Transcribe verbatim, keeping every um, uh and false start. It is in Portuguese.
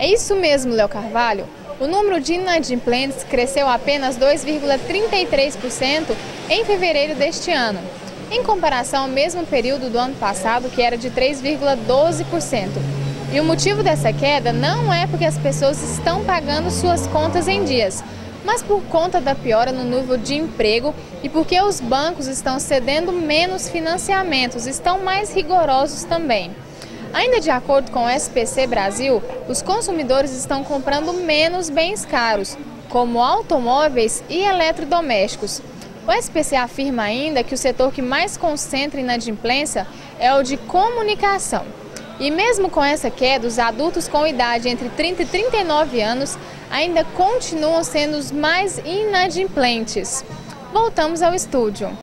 É isso mesmo, Léo Carvalho. O número de inadimplentes cresceu apenas dois vírgula trinta e três por cento em fevereiro deste ano, em comparação ao mesmo período do ano passado, que era de três vírgula doze por cento. E o motivo dessa queda não é porque as pessoas estão pagando suas contas em dias, mas por conta da piora no nível de emprego e porque os bancos estão cedendo menos financiamentos, estão mais rigorosos também. Ainda de acordo com o S P C Brasil, os consumidores estão comprando menos bens caros, como automóveis e eletrodomésticos. O S P C afirma ainda que o setor que mais concentra inadimplência é o de comunicação. E mesmo com essa queda, os adultos com idade entre trinta e trinta e nove anos ainda continuam sendo os mais inadimplentes. Voltamos ao estúdio.